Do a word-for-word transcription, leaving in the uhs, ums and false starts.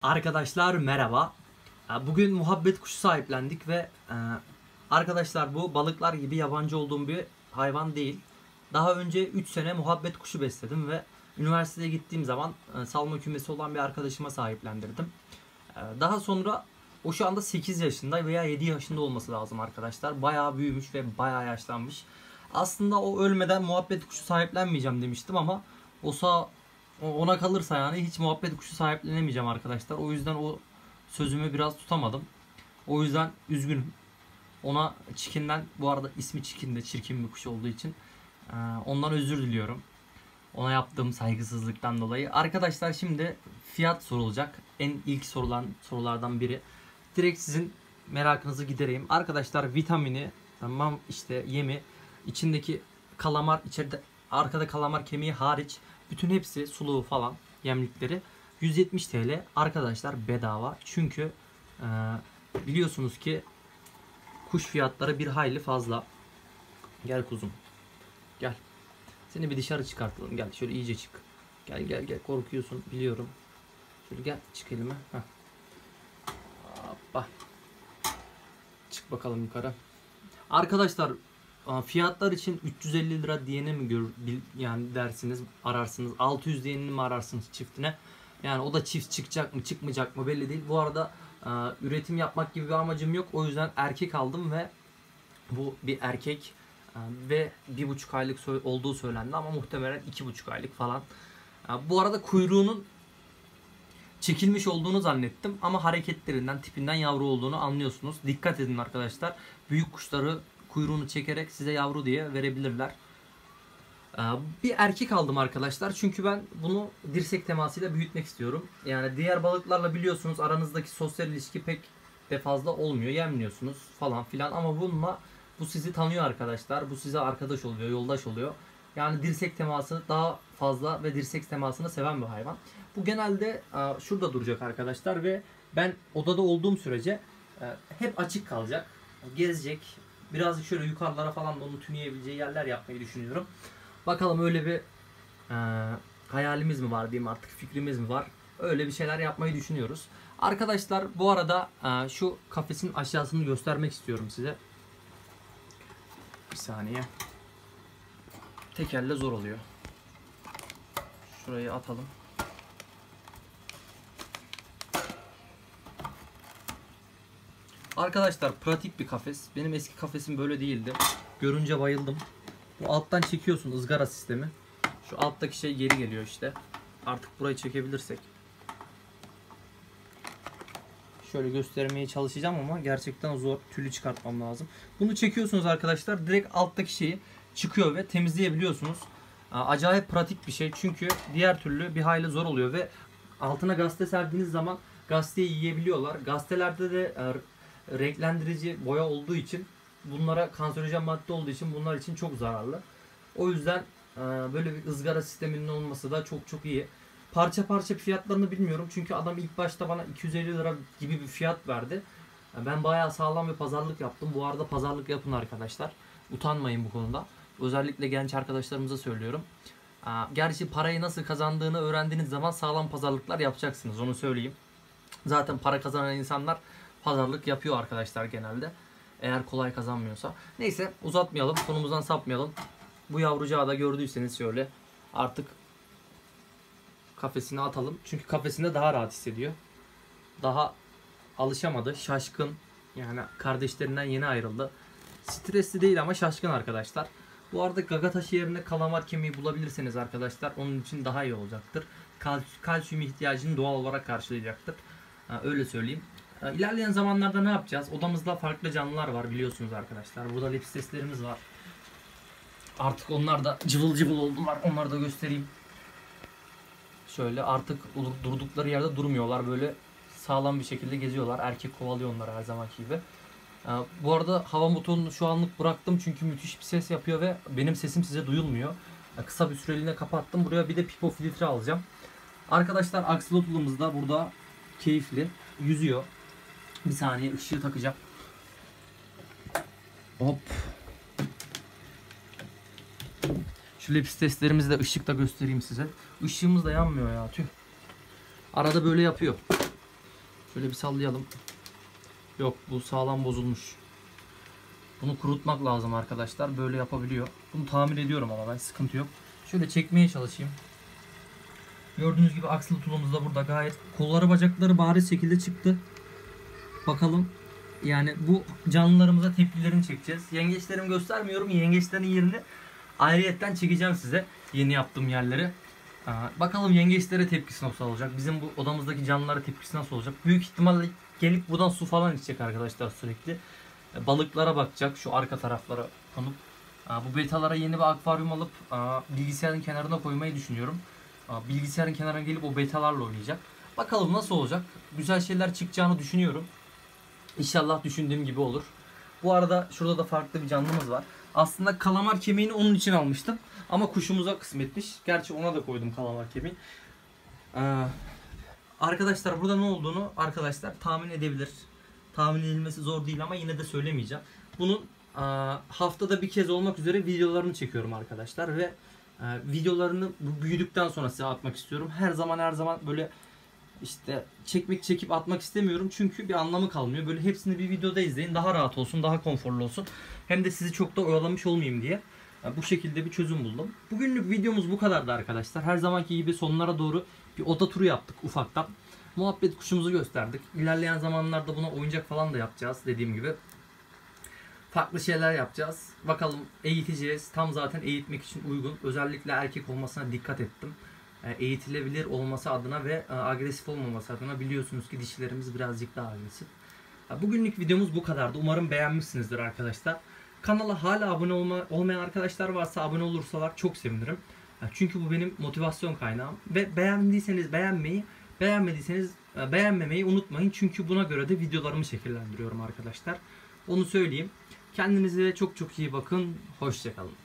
Arkadaşlar merhaba. Bugün muhabbet kuşu sahiplendik ve arkadaşlar bu balıklar gibi yabancı olduğum bir hayvan değil. Daha önce üç sene muhabbet kuşu besledim ve üniversiteye gittiğim zaman salma kümesi olan bir arkadaşıma sahiplendirdim. Daha sonra o şu anda sekiz yaşında veya yedi yaşında olması lazım arkadaşlar. Bayağı büyümüş ve bayağı yaşlanmış. Aslında o ölmeden muhabbet kuşu sahiplenmeyeceğim demiştim ama o sağ ona kalırsa yani hiç muhabbet kuşu sahiplenemeyeceğim arkadaşlar. O yüzden o sözümü biraz tutamadım. O yüzden üzgünüm. Ona Çikin'den, bu arada ismi Çikin de çirkin bir kuş olduğu için ondan özür diliyorum. Ona yaptığım saygısızlıktan dolayı. Arkadaşlar şimdi fiyat sorulacak. En ilk sorulan sorulardan biri. Direkt sizin merakınızı gidereyim. Arkadaşlar vitamini, tamam işte yemi, içindeki kalamar, içeride arkada kalamar kemiği hariç bütün hepsi suluğu falan yemlikleri yüz yetmiş TL arkadaşlar, bedava. Çünkü e, biliyorsunuz ki kuş fiyatları bir hayli fazla. Gel kuzum. Gel. Seni bir dışarı çıkartalım. Gel şöyle iyice çık. Gel gel gel, korkuyorsun biliyorum. Şöyle gel, çık elime. Heh. Hoppa. Çık bakalım yukarı. Arkadaşlar fiyatlar için üç yüz elli lira diyene mi gör, yani dersiniz, ararsınız. altı yüz diyenini mi ararsınız çiftine? Yani o da çift çıkacak mı çıkmayacak mı belli değil. Bu arada e, üretim yapmak gibi bir amacım yok. O yüzden erkek aldım ve bu bir erkek e, ve bir buçuk aylık olduğu söylendi ama muhtemelen iki buçuk aylık falan. E, bu arada kuyruğunun çekilmiş olduğunu zannettim ama hareketlerinden, tipinden yavru olduğunu anlıyorsunuz. Dikkat edin arkadaşlar. Büyük kuşları kuyruğunu çekerek size yavru diye verebilirler. Bir erkek aldım arkadaşlar. Çünkü ben bunu dirsek temasıyla büyütmek istiyorum. Yani diğer balıklarla biliyorsunuz aranızdaki sosyal ilişki pek de fazla olmuyor. Yemliyorsunuz falan filan ama bununla bu sizi tanıyor arkadaşlar. Bu size arkadaş oluyor, yoldaş oluyor. Yani dirsek teması daha fazla ve dirsek temasını seven bir hayvan. Bu genelde şurada duracak arkadaşlar ve ben odada olduğum sürece hep açık kalacak. Gezecek. Birazcık şöyle yukarılara falan da onu tüneyebileceği yerler yapmayı düşünüyorum. Bakalım öyle bir e, hayalimiz mi var diyeyim artık, fikrimiz mi var? Öyle bir şeyler yapmayı düşünüyoruz. Arkadaşlar bu arada e, şu kafesin aşağısını göstermek istiyorum size. Bir saniye. Tekerle zor oluyor. Şurayı atalım. Arkadaşlar pratik bir kafes. Benim eski kafesim böyle değildi. Görünce bayıldım. Bu alttan çekiyorsun, ızgara sistemi. Şu alttaki şey geri geliyor işte. Artık burayı çekebilirsek. Şöyle göstermeye çalışacağım ama gerçekten zor. Tülü çıkartmam lazım. Bunu çekiyorsunuz arkadaşlar. Direkt alttaki şeyi çıkıyor ve temizleyebiliyorsunuz. Acayip pratik bir şey. Çünkü diğer türlü bir hayli zor oluyor ve altına gazete serdiğiniz zaman gazeteyi yiyebiliyorlar. Gazetelerde de renklendirici boya olduğu için, bunlara kanserojen madde olduğu için bunlar için çok zararlı. O yüzden böyle bir ızgara sisteminin olması da çok çok iyi. Parça parça fiyatlarını bilmiyorum. Çünkü adam ilk başta bana iki yüz elli lira gibi bir fiyat verdi. Ben bayağı sağlam bir pazarlık yaptım. Bu arada pazarlık yapın arkadaşlar. Utanmayın bu konuda. Özellikle genç arkadaşlarımıza söylüyorum. Gerçi parayı nasıl kazandığını öğrendiğiniz zaman sağlam pazarlıklar yapacaksınız. Onu söyleyeyim. Zaten para kazanan insanlar pazarlık yapıyor arkadaşlar genelde. Eğer kolay kazanmıyorsa. Neyse uzatmayalım. Konumuzdan sapmayalım. Bu yavrucağı da gördüyseniz şöyle artık kafesine atalım. Çünkü kafesinde daha rahat hissediyor. Daha alışamadı. Şaşkın. Yani kardeşlerinden yeni ayrıldı. Stresli değil ama şaşkın arkadaşlar. Bu arada gaga taşı yerine kalamar kemiği bulabilirseniz arkadaşlar onun için daha iyi olacaktır. Kal kalsiyum ihtiyacını doğal olarak karşılayacaktır. Öyle söyleyeyim. İlerleyen zamanlarda ne yapacağız? Odamızda farklı canlılar var biliyorsunuz arkadaşlar. Burada lepisteslerimiz var. Artık onlar da cıvıl cıvıl oldular. Onları da göstereyim. Şöyle artık durdukları yerde durmuyorlar. Böyle sağlam bir şekilde geziyorlar. Erkek kovalıyor onları her zamanki gibi. Bu arada hava motorunu şu anlık bıraktım. Çünkü müthiş bir ses yapıyor ve benim sesim size duyulmuyor. Kısa bir süreliğine kapattım. Buraya bir de pipo filtre alacağım. Arkadaşlar aksolotulumuz da burada keyifli. Yüzüyor. Bir saniye ışığı takacağım. Hop. Şu lepisteslerimizi de ışıkta göstereyim size. Işığımız da yanmıyor ya, tüh. Arada böyle yapıyor. Şöyle bir sallayalım. Yok, bu sağlam bozulmuş. Bunu kurutmak lazım arkadaşlar. Böyle yapabiliyor. Bunu tamir ediyorum ama ben, sıkıntı yok. Şöyle çekmeye çalışayım. Gördüğünüz gibi aksılı tulumuz da burada gayet. Kolları bacakları bariz şekilde çıktı. Bakalım. Yani bu canlılarımıza tepkilerini çekeceğiz. Yengeçlerimi göstermiyorum. Yengeçlerin yerini ayrıyetten çekeceğim size. Yeni yaptığım yerleri. Bakalım yengeçlere tepkisi nasıl olacak? Bizim bu odamızdaki canlılara tepkisi nasıl olacak? Büyük ihtimalle gelip buradan su falan içecek arkadaşlar sürekli. Balıklara bakacak şu arka taraflara konup. Bu betalara yeni bir akvaryum alıp bilgisayarın kenarına koymayı düşünüyorum. Bilgisayarın kenarına gelip o betalarla oynayacak. Bakalım nasıl olacak? Güzel şeyler çıkacağını düşünüyorum. İnşallah düşündüğüm gibi olur. Bu arada şurada da farklı bir canlımız var. Aslında kalamar kemiğini onun için almıştım. Ama kuşumuza kısmetmiş. Gerçi ona da koydum kalamar kemiği. Ee, arkadaşlar burada ne olduğunu arkadaşlar tahmin edebilir. Tahmin edilmesi zor değil ama yine de söylemeyeceğim. Bunun e, haftada bir kez olmak üzere videolarını çekiyorum arkadaşlar. Ve e, videolarını büyüdükten sonra size atmak istiyorum. Her zaman her zaman böyle İşte çekmek çekip atmak istemiyorum çünkü bir anlamı kalmıyor. Böyle hepsini bir videoda izleyin, daha rahat olsun, daha konforlu olsun. Hem de sizi çok da oyalamış olmayayım diye bu şekilde bir çözüm buldum. Bugünlük videomuz bu kadardı arkadaşlar. Her zamanki gibi sonlara doğru bir oda turu yaptık ufaktan. Muhabbet kuşumuzu gösterdik. İlerleyen zamanlarda buna oyuncak falan da yapacağız dediğim gibi. Farklı şeyler yapacağız. Bakalım eğiteceğiz. Tam zaten eğitmek için uygun. Özellikle erkek olmasına dikkat ettim. Eğitilebilir olması adına ve agresif olmaması adına, biliyorsunuz ki dişilerimiz birazcık daha agresif. Bugünlük videomuz bu kadardı. Umarım beğenmişsinizdir arkadaşlar. Kanala hala abone olma, olmayan arkadaşlar varsa abone olursalar çok sevinirim. Çünkü bu benim motivasyon kaynağım. Ve beğendiyseniz beğenmeyi, beğenmediyseniz beğenmemeyi unutmayın. Çünkü buna göre de videolarımı şekillendiriyorum arkadaşlar. Onu söyleyeyim. Kendinize çok çok iyi bakın. Hoşça kalın.